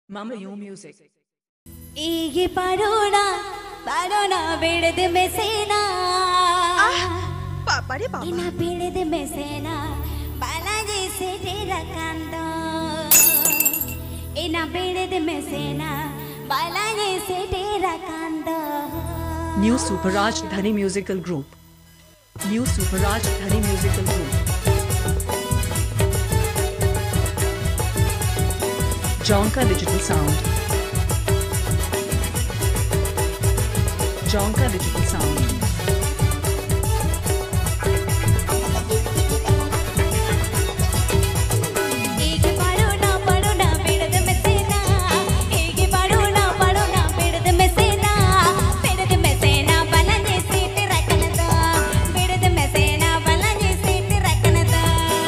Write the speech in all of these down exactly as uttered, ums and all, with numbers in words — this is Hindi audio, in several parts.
Mamayu music. Igi parona, parona bedde mesena. Ah, papa re papa. Ina bedde mesena, balaji sete rakando. Ina bedde mesena, balaji sete rakando. New Super Rajdhani musical group. New Super Rajdhani musical group. Jonka Digital Sound. Jonka Digital Sound. Igi parona, parona bedde mesena. Igi parona, parona bedde mesena. Bedde mesena, balaji sete rakando. Bedde mesena, balaji sete rakando.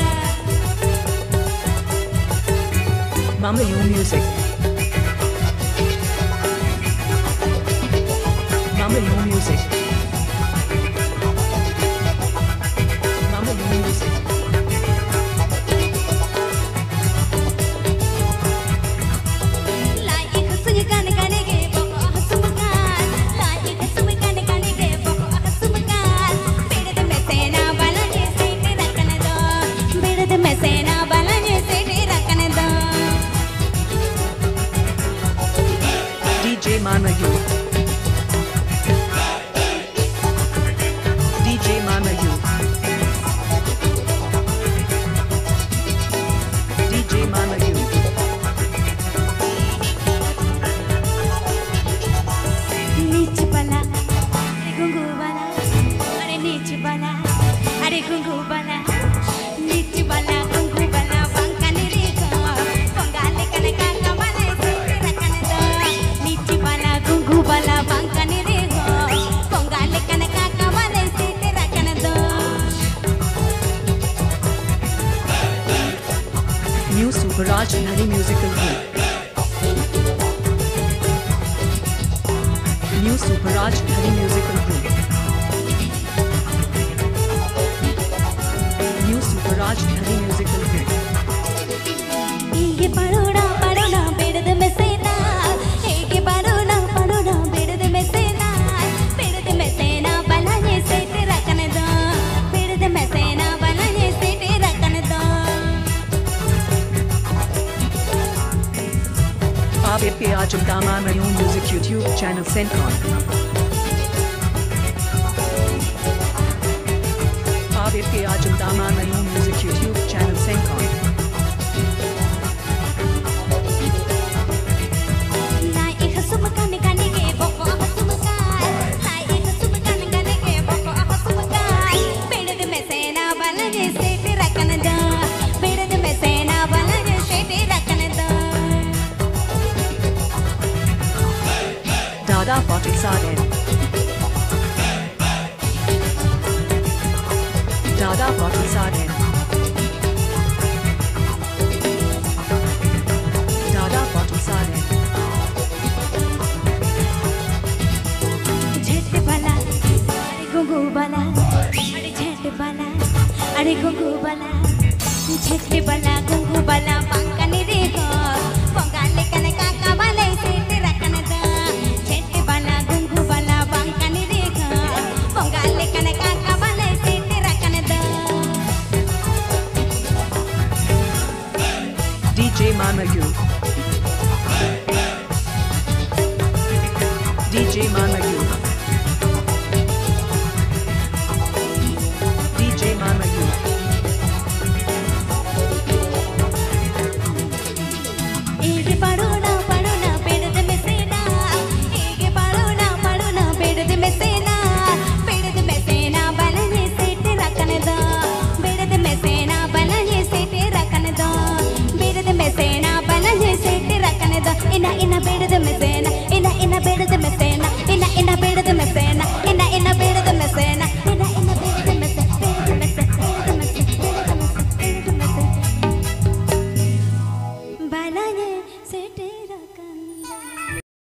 Mamayu music. Mamayu music. Mamayu music. Lai ik sugan gane ge boko hasumkan. Lai ik sugan gane ge boko hasumkan. Bedde mesena, balaji sete rakando. Bedde mesena, balaji sete rakando. D J Mamayu. D J Mamayu. D J Mamayu. नीच बला अरे गुंगू बला अरे नीच बला अरे गुंगू बला नीच बला गुंगू बला पंकनी रे को पंगाले कने का कमले से रखने दो नीच बला गुंगू बला पंकनी रे को पंगाले कने का कमले से रखने दो New Super Rajdhani musical group. New Super Rajdhani musical group. New Super Rajdhani musical group. ये परोना परोना बेड़द में सेना ये परोना परोना बेड़द में सेना बेड़द में सेना बलाने से तेरा कने दो बेड़द में सेना बलाने से तेरा कने दो आप पे आज Mamayu music YouTube channel send on. आप पे आज Mamayu music YouTube channel send on. लाई एक सुमकान गाने के बको हसुमकान लाई एक सुमकान गाने के बको हसुमकान बेड़द में सेना बलाने से तेरा कने दो बेड़द में सेना बलाने से तेरा कने दो Dada Bottle Sarden. Dada Bottle Sarden. Dada Bottle Sarden. झट बला अरे गुंगू बला अरे झट बला अरे गुंगू बला झट बला गुंगू बला